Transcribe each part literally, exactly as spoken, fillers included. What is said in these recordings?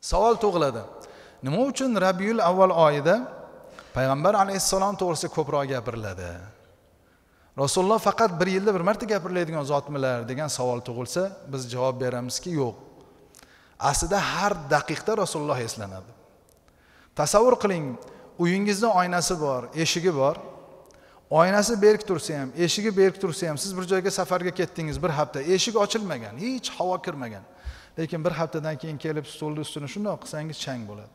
Savol tug'iladi. Nima uchun Rabiul avval oyida payg'ambar alayhissalom to'g'risida ko'proq gapiriladi? Rasululloh faqat bir yilda bir marta gapiriladigan zotmilar degan savol tug'ilsa, biz javob beramizki, yo'q. Aslida har daqiqda Rasululloh eslanadi. Tasavvur qiling, uyingizda oynasi bor, eshigi bor. Oynasi berk tursa ham, eshigi berk tursa ham, siz bir joyga safarga ketdingiz, bir hafta, eshik ochilmagan, hech havo kirmagan. Lekin bir haftadan keyin kelib stolni ustini shundoq qilsangiz chang bo'ladi.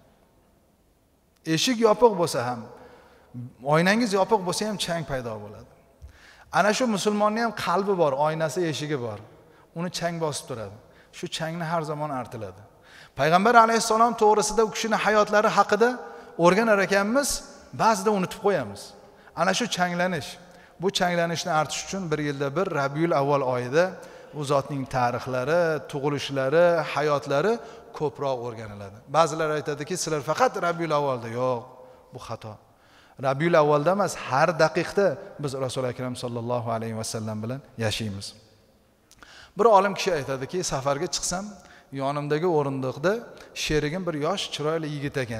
Eshik yopiq bo'lsa ham, oynangiz yopiq bo'lsa ham chang paydo bo'ladi. Ana shu musulmonning ham qalbi bor, oynasi, eshigi bor. Uni chang bosib turadi. Shu changni har zamon artiladi. Payg'ambar alayhissalom to'g'risida u kishining hayotlari haqida o'rganar ekanmiz, ba'zida unutib qo'yamiz. Ana shu changlanish, bu changlanishni artish uchun bir yilda bir Rabiul avval oyida u zotning tarixlari, tug'ilishlari, hayotlari ko'proq o'rganiladi. Ba'zilar aytadiki, sizlar faqat Rabiul avvalda. Yo'q, bu xato. Rabiul avvalda emas, har daqiqda biz Rasul akram sallallohu alayhi vasallam bilan yashaymiz. Bir olim kishi aytadiki, safarga chiqsam, yonimdagi o'rindiqda sherigim bir yosh, chiroyli yigit ekan.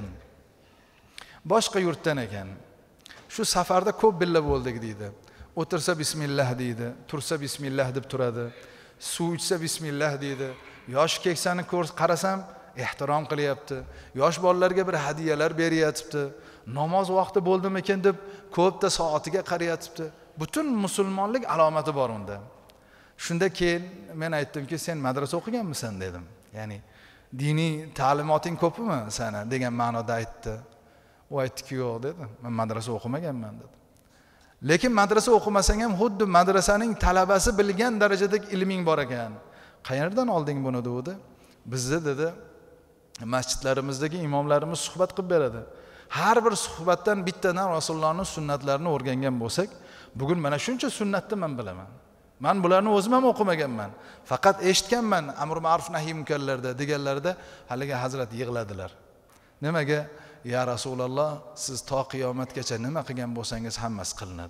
Boshqa yurtdan ekan. Shu safarda ko'p billa bo'ldik deydi. O'tirsa bismillah deydi, tursa bismillah deb turadi. Suv ichsa bismillah deydi. Yosh keksani ko'rs qarasam, ehtirom qilyapti. Yosh bolalarga bir hadiyalar beryapti. Namoz vaqti bo'ldimikin deb ko'pda soatiga qarayapti. Butun musulmonlik alomati bor unda. Shunda keyin men aytdimki, sen madrasa o'qiganmisan dedim. Ya'ni diniy ta'limoting ko'pmi sana degan ma'noda aytdi. U aytdiki, yo'q dedi. Men madrasa o'qimaganman dedi. Lekin madrasa o'qimasang ham xuddi madrasaning talabasi bilgan darajadagi ilming bor ekan. Qayerdan olding buni dedi? Bizda dedi, masjidlarimizdagi imomlarimiz suhbat qilib beradi. Har bir suhbatdan bittadan Rasulullohning sunnatlarini o'rgangan bo'lsak, bugun mana shuncha sunnatni men bilaman. Men bularni o'zim ham o'qimaganman. Faqat eshitganman amr ma'ruf nahiy munkarlarda deganlarda haligi hazrat yig'ladilar. Nimaga? Ya Rasululloh, siz to qiyomatgacha nima qilgan bo'lsangiz hammasi qilinadi.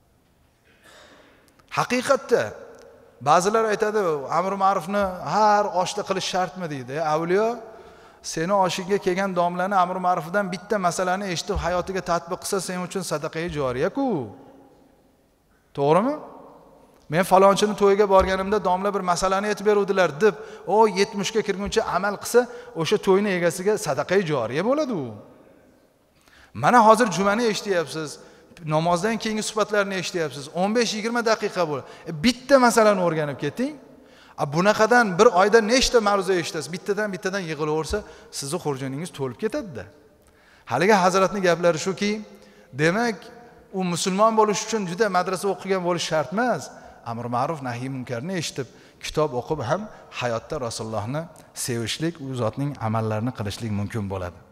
Haqiqatda ba'zilar aytadi, amr ma'rufni har oshda qilish shartmi deydi. Avliyo seni oshingga kelgan domlani amr ma'rufidan bitta masalani eshitib hayotiga tatbiq qilsa, sen uchun sadaqayi joriya-ku. To'g'rimi? Men falonchini to'yiga borganimda domla bir masalani aytib beruvdilar deb, o yetmishga kirguncha amal qilsa, o'sha to'yning egasiga sadaqayi joriya bo'ladi u. Mana hozir jumani eshityapsiz, namozdan keyingi suhbatlarni eshityapsiz. o'n besh yigirma daqiqa bo'ladi. E, bitta masalani o'rganib keting. A bunaqadan bir oyda nechta mavzu eshitasiz? Bittadan bittadan yig'ilaversa, sizning xurjoningiz to'lib ketadi-da. Haligi hazratning gaplari shuki, demak, u musulmon bo'lish uchun juda madrasa o'qigan bo'lish shart emas. Amr ma'ruf nahiy munkarni eshitib, kitob o'qib ham hayotda Rasulullohni sevishlik, u zotning amallarini qilishlik mumkin bo'ladi.